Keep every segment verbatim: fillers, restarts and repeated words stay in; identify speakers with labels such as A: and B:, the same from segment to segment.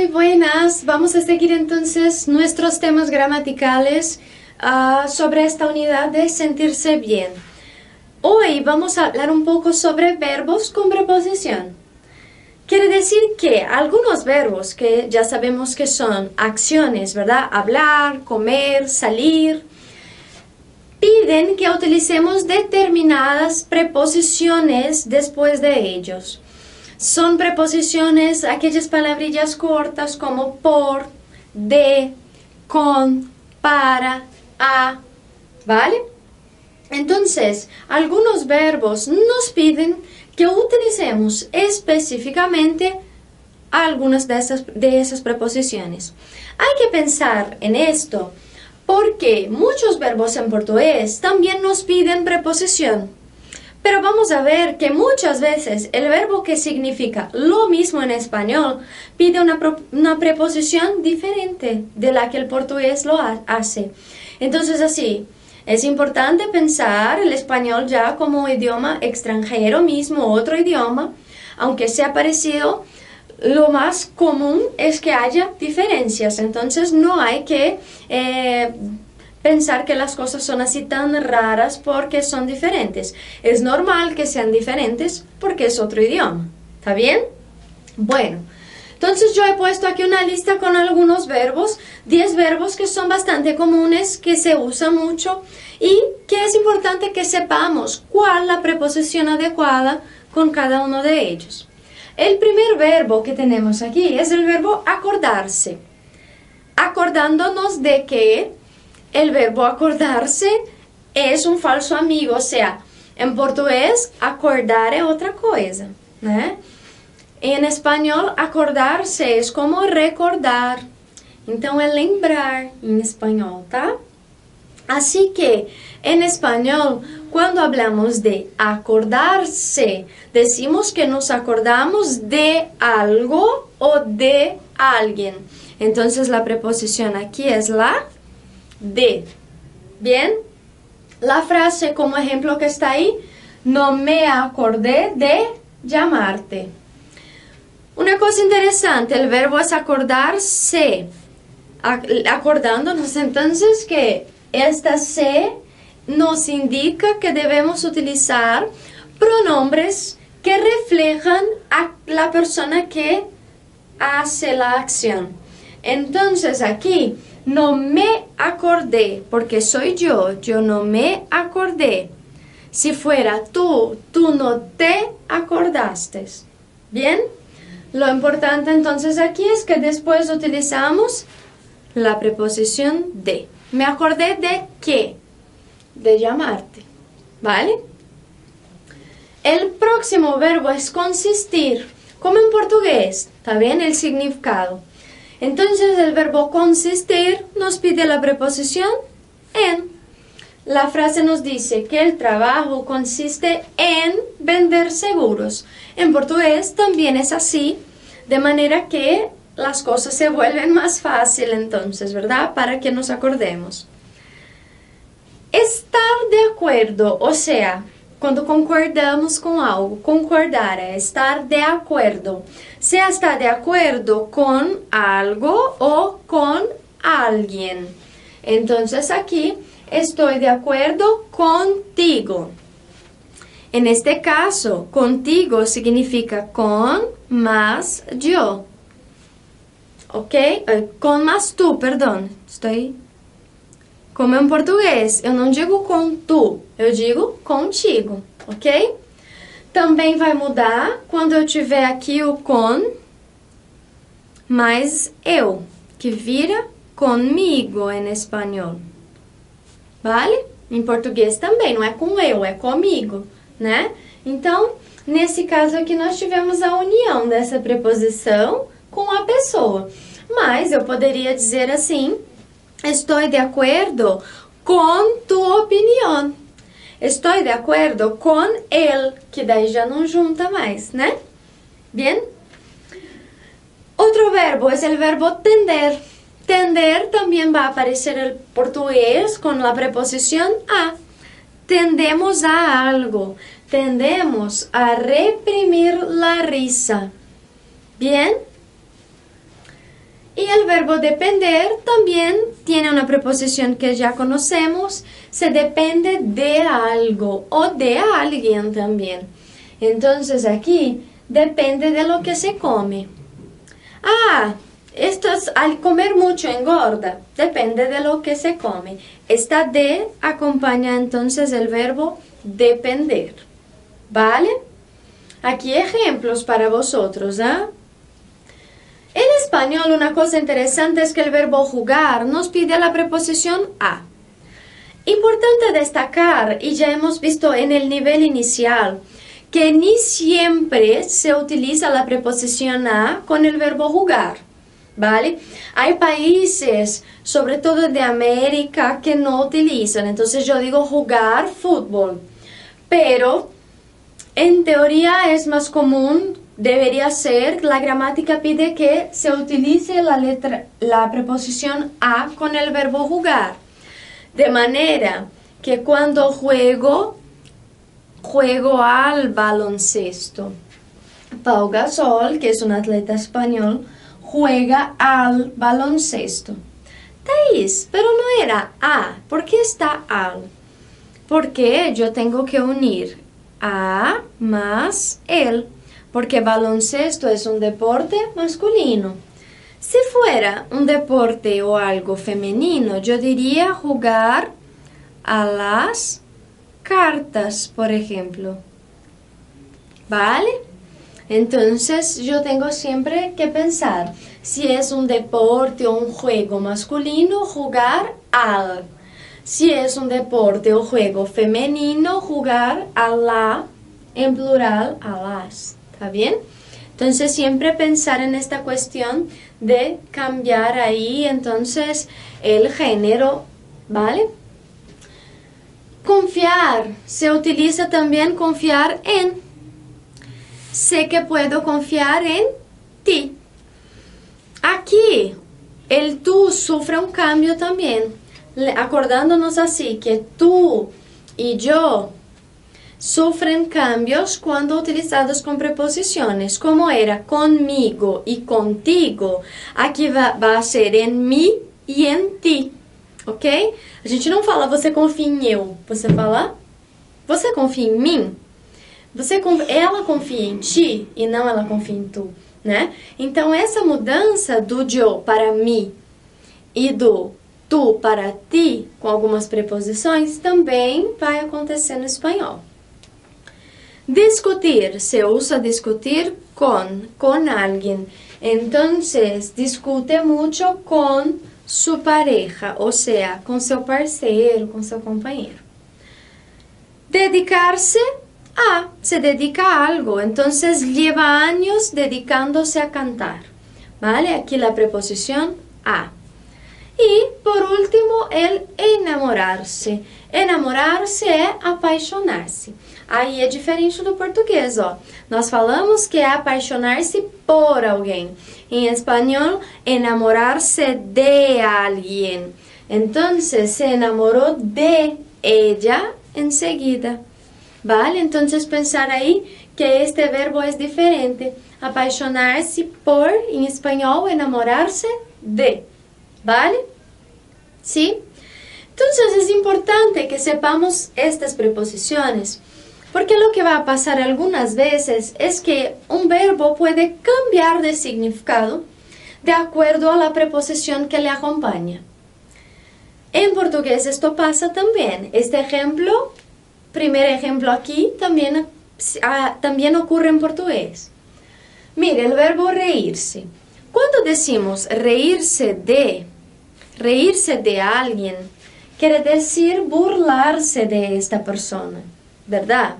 A: muy buenas. Vamos a seguir entonces nuestros temas gramaticales uh, sobre esta unidad de sentirse bien. Hoy vamos a hablar un poco sobre verbos con preposición. Quiere decir que algunos verbos que ya sabemos que son acciones, ¿verdad? Hablar, comer, salir, piden que utilicemos determinadas preposiciones después de ellos. Son preposiciones, aquellas palabrillas cortas como por, de, con, para, a, ¿vale? Entonces, algunos verbos nos piden que utilicemos específicamente algunas de esas, de esas preposiciones. Hay que pensar en esto porque muchos verbos en portugués también nos piden preposición. Pero vamos a ver que muchas veces el verbo que significa lo mismo en español pide una, una preposición diferente de la que el portugués lo ha, hace. Entonces así, es importante pensar el español ya como idioma extranjero mismo, otro idioma, aunque sea parecido, lo más común es que haya diferencias. Entonces no hay que eh, pensar que las cosas son así tan raras porque son diferentes. Es normal que sean diferentes porque es otro idioma. ¿Está bien? Bueno, entonces yo he puesto aquí una lista con algunos verbos, diez verbos que son bastante comunes, que se usan mucho y que es importante que sepamos cuál es la preposición adecuada con cada uno de ellos. El primer verbo que tenemos aquí es el verbo acordarse. Acordándonos de que el verbo acordarse es un falso amigo, o sea, en portugués, acordar es otra cosa, ¿no? En español, acordarse es como recordar, então é lembrar en español, ¿tá? Así que, en español, cuando hablamos de acordarse, decimos que nos acordamos de algo o de alguien. Entonces, la preposición aquí es la de. Bien, la frase como ejemplo que está ahí, no me acordé de llamarte. Una cosa interesante, el verbo es acordarse, acordándonos entonces que esta se nos indica que debemos utilizar pronombres que reflejan a la persona que hace la acción. Entonces aquí, no me acordé, porque soy yo, yo no me acordé. Si fuera tú, tú no te acordaste. ¿Bien? Lo importante entonces aquí es que después utilizamos la preposición de. Me acordé de qué? De llamarte. ¿Vale? El próximo verbo es consistir, como en portugués. ¿Está bien? El significado. Entonces el verbo consistir nos pide la preposición en. La frase nos dice que el trabajo consiste en vender seguros. En portugués también es así, de manera que las cosas se vuelven más fáciles entonces, ¿verdad? Para que nos acordemos. Estar de acuerdo, o sea, cuando concordamos con algo, concordar es estar de acuerdo. Se está de acuerdo con algo o con alguien. Entonces aquí, estoy de acuerdo contigo. En este caso, contigo significa con más yo. ¿Ok? Eh, con más tú, perdón. Estoy... Como en português, eu não digo com tu, eu digo contigo, ok? Também vai mudar quando eu tiver aqui o com mais eu, que vira comigo em espanhol. Vale? Em português também, não é com eu, é comigo, né? Então, nesse caso aqui, nós tivemos a união dessa preposição com a pessoa. Mas eu poderia dizer assim... Estoy de acuerdo con tu opinión. Estoy de acuerdo con él, que daí já não junta mais, né? Bien? Otro verbo es el verbo tender. Tender también va a aparecer en portugués con la preposición a. Tendemos a algo. Tendemos a reprimir la risa. Bien? Y el verbo depender también tiene una preposición que ya conocemos, se depende de algo o de alguien también. Entonces aquí depende de lo que se come. Ah, esto es, al comer mucho engorda, depende de lo que se come. Esta de acompaña entonces el verbo depender, ¿vale? Aquí ejemplos para vosotros, ¿ah? ¿eh? En español una cosa interesante es que el verbo jugar nos pide la preposición a. Importante destacar, y ya hemos visto en el nivel inicial, que ni siempre se utiliza la preposición a con el verbo jugar, ¿vale? Hay países, sobre todo de América, que no utilizan. Entonces yo digo jugar fútbol, pero en teoría es más común. Debería ser, la gramática pide que se utilice la, letra, la preposición a con el verbo jugar. De manera que cuando juego, juego al baloncesto. Pau Gasol, que es un atleta español, juega al baloncesto. Thais, pero no era a. ¿Por qué está al? Porque yo tengo que unir a más el. Porque baloncesto es un deporte masculino. Si fuera un deporte o algo femenino, yo diría jugar a las cartas, por ejemplo. ¿Vale? Entonces yo tengo siempre que pensar, si es un deporte o un juego masculino, jugar al. Si es un deporte o juego femenino, jugar a la, en plural, a las. ¿Está bien? Entonces siempre pensar en esta cuestión de cambiar ahí entonces el género, ¿vale? Confiar, se utiliza también confiar en. Sé que puedo confiar en ti. Aquí el tú sufre un cambio también, acordándonos así que tú y yo sufren cambios cuando utilizados con preposiciones, como era conmigo y contigo. Aqui va, va a ser en mí e em ti, ok? A gente não fala você confia em eu, você fala você confia em mim. Você, ela confia em ti e não ela confia em tu, né? Então essa mudança do yo para mim e do tu para ti, com algumas preposições, também vai acontecer no espanhol. Discutir, se usa discutir con, con alguien. Entonces, discute mucho con su pareja, o sea, con seu parceiro, con seu companheiro. Dedicarse a, se dedica a algo, entonces lleva años dedicándose a cantar, ¿vale? Aquí la preposición a. Y, por último, el enamorarse. Enamorarse é apaixonar-se. Aí é diferente do português, ó. Nós falamos que é apaixonar-se por alguém. Em espanhol, enamorar-se de alguien. Entonces, se enamoró de ella enseguida. ¿Vale? Entonces, pensar aí que este verbo es diferente. Apaixonar-se por, em espanhol, enamorar-se de. ¿Vale? ¿Sí? Entonces, es importante que sepamos estas preposiciones. Porque lo que va a pasar algunas veces es que un verbo puede cambiar de significado de acuerdo a la preposición que le acompaña. En portugués esto pasa también. Este ejemplo, primer ejemplo aquí, también, ah, también ocurre en portugués. Mire, el verbo reírse. Cuando decimos reírse de, reírse de alguien, quiere decir burlarse de esta persona, ¿verdad?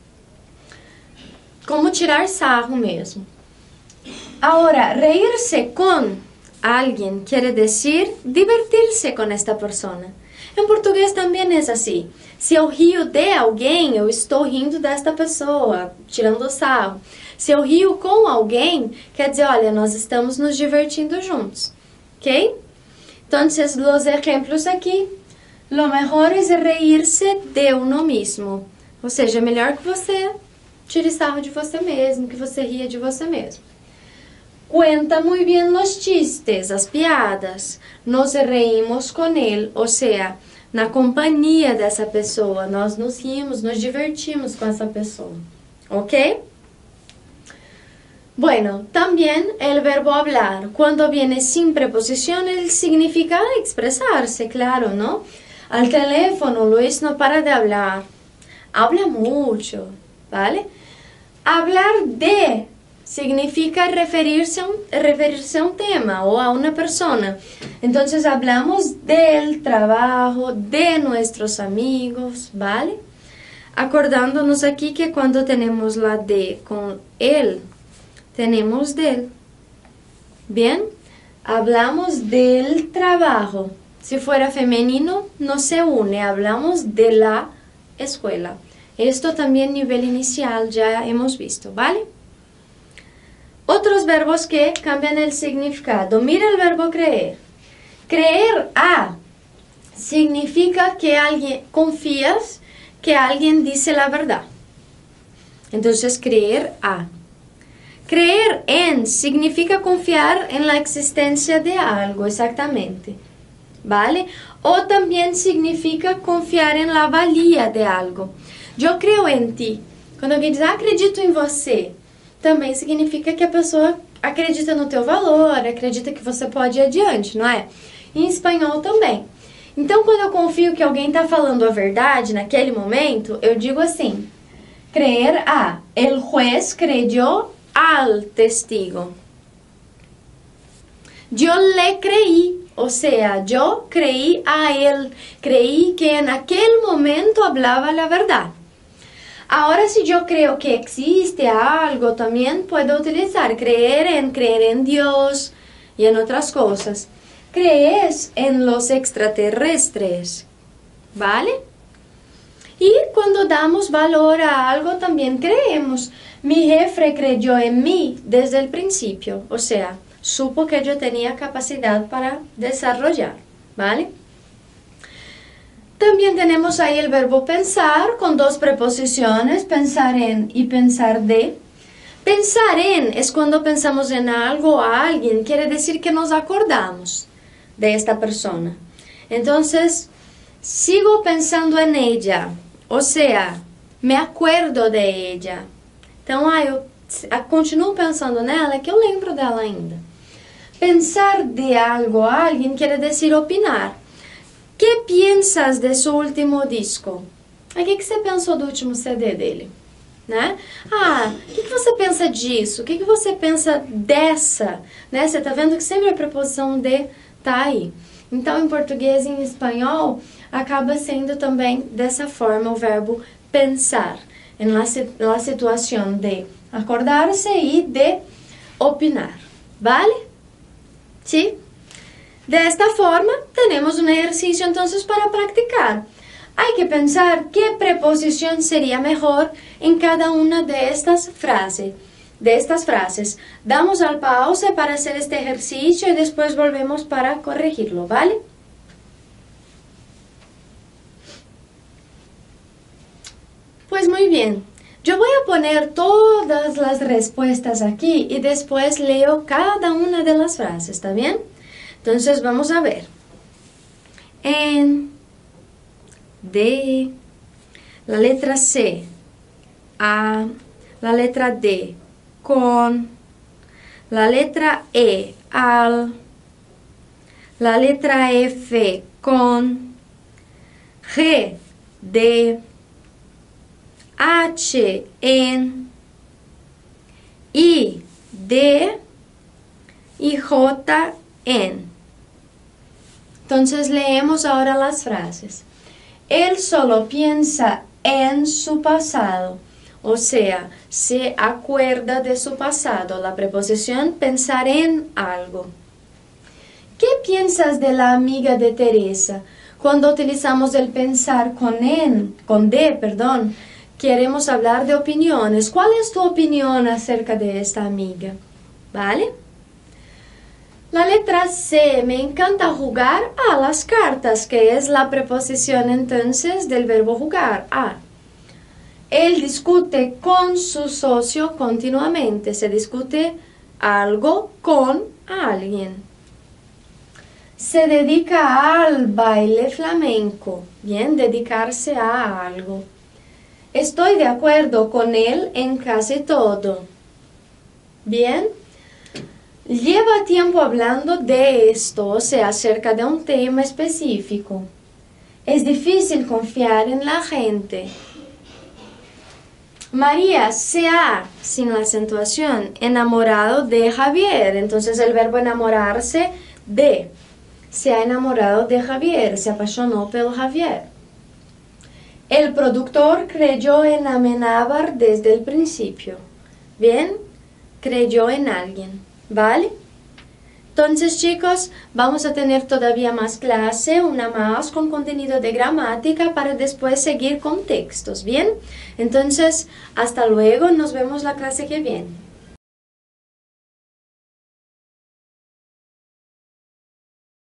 A: Como tirar sarro mesmo. Ahora, reírse con alguien quiere decir divertirse con esta persona. En português também é assim. Se eu rio de alguém, eu estou rindo desta pessoa, tirando sarro. Se eu rio com alguém, quer dizer, olha, nós estamos nos divertindo juntos. ¿Ok? Entonces, los ejemplos aqui. Lo mejor es reírse de uno mismo. Ou seja, é melhor que você tire sarro de você mesmo, que você ria de você mesmo. cuenta muy bien los chistes, las piadas, nos reímos con él, ou seja, na companhia dessa pessoa, nós nos rimos, nos divertimos com essa pessoa, ¿ok? Bueno, también el verbo hablar, cuando viene sin preposición, él significa expresarse, claro, ¿no? Al teléfono, Luis no para de hablar, habla mucho, ¿vale? Hablar de significa referirse a, un, referirse a un tema o a una persona. Entonces hablamos del trabajo, de nuestros amigos, ¿vale? Acordándonos aquí que cuando tenemos la de con él, tenemos del. Bien, hablamos del trabajo. Si fuera femenino, no se une, hablamos de la escuela. Esto también nivel inicial ya hemos visto, ¿vale? Otros verbos que cambian el significado. Mira el verbo creer. Creer a significa que alguien confías que alguien dice la verdad. Entonces, creer a. Creer en significa confiar en la existencia de algo, exactamente. ¿Vale? O también significa confiar en la valía de algo. Yo creo en ti. Quando alguém diz, ah, acredito em você, também significa que a pessoa acredita no teu valor, acredita que você pode ir adiante, não é? Em espanhol também. Então, quando eu confio que alguém está falando a verdade naquele momento, eu digo assim, creer a. El juez creyó al testigo. Yo le creí, o sea, yo creí a él, creí que en aquel momento hablaba la verdad. Ahora, si yo creo que existe algo, también puedo utilizar creer en, creer en Dios y en otras cosas. Crees en los extraterrestres, ¿vale? Y cuando damos valor a algo, también creemos. Mi jefe creyó en mí desde el principio, o sea, supo que yo tenía capacidad para desarrollar, ¿vale? También tenemos ahí el verbo pensar con dos preposiciones, pensar en y pensar de. Pensar en es cuando pensamos en algo o a alguien, quiere decir que nos acordamos de esta persona. Entonces, sigo pensando en ella, o sea, me acuerdo de ella. Então, ah, eu continuo pensando nela, é que eu lembro dela ainda. Pensar de algo a alguien quiere decir opinar. ¿Qué piensas de su último disco? O que, que você pensou do último C D dele? Né? Ah, o que, que você pensa disso? O que, que você pensa dessa? Né? Você tá vendo que sempre a preposição de tá aí. Então, em português e em espanhol, acaba sendo também dessa forma o verbo pensar. En la, la situación de acordarse y de opinar. ¿Vale? ¿Sí? De esta forma, tenemos un ejercicio entonces para practicar. Hay que pensar qué preposición sería mejor en cada una de estas frases. De estas frases. Damos al pause para hacer este ejercicio y después volvemos para corregirlo, ¿vale? Pues muy bien. Yo voy a poner todas las respuestas aquí y después leo cada una de las frases, ¿está bien? Entonces vamos a ver. En, de, la letra C, a, la letra D, con, la letra E, al, la letra F, con, G, de, H, en, I, de, y J, en. Entonces leemos ahora las frases. Él solo piensa en su pasado, o sea, se acuerda de su pasado. La preposición pensar en algo. ¿Qué piensas de la amiga de Teresa? Cuando utilizamos el pensar con en, con de, perdón, queremos hablar de opiniones. ¿Cuál es tu opinión acerca de esta amiga? ¿Vale? La letra C, me encanta jugar a las cartas, que es la preposición entonces del verbo jugar, a. Él discute con su socio continuamente, se discute algo con alguien. Se dedica al baile flamenco. Bien, dedicarse a algo. Estoy de acuerdo con él en casi todo. Bien. Lleva tiempo hablando de esto, o sea, acerca de un tema específico. Es difícil confiar en la gente. María se ha, sin la acentuación, enamorado de Javier. Entonces el verbo enamorarse de. Se ha enamorado de Javier, se apasionó por Javier. El productor creyó en Amenábar desde el principio. Bien, creyó en alguien. ¿Vale? Entonces, chicos, vamos a tener todavía más clase, una más con contenido de gramática para después seguir con textos, ¿bien? Entonces, hasta luego, nos vemos la clase que viene.